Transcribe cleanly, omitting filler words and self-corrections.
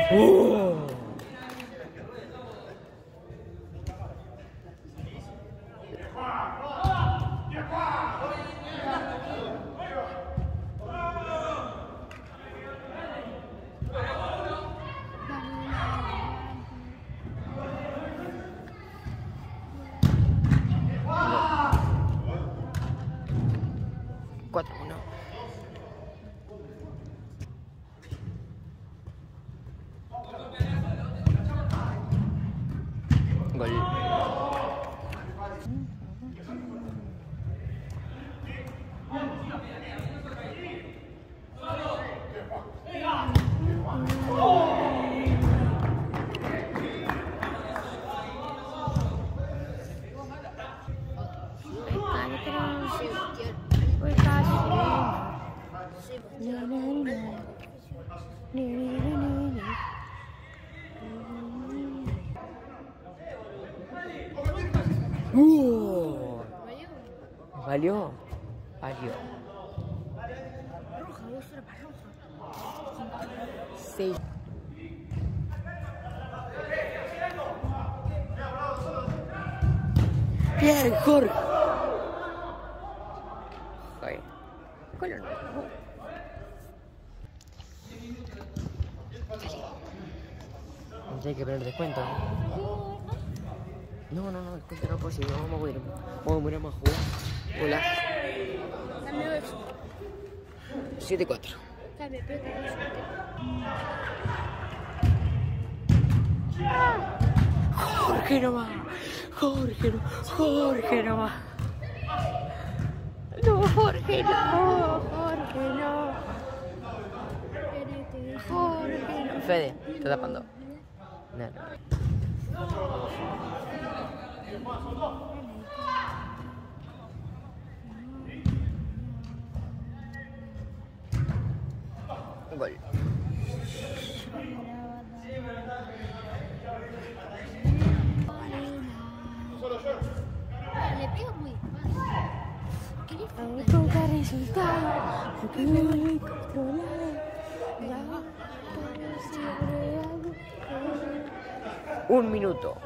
Gol. ¿Valió? Valió. Roja, vos era para roja. Sí. Bien, Jorge. Joder. ¿Cuál no? Hay que poner descuento. No, descuento no posible. Vamos a morir. Vamos a jugar. Hola. Dame eso. 7-4. Dame, pero Jorge nomás. Jorge nomás. No, Jorge no. Jorge no. Fede, te está tapando. No. Gol. le pego muy fácil. Toca resultado, porque me voy a controlar. Ya, 1 minuto.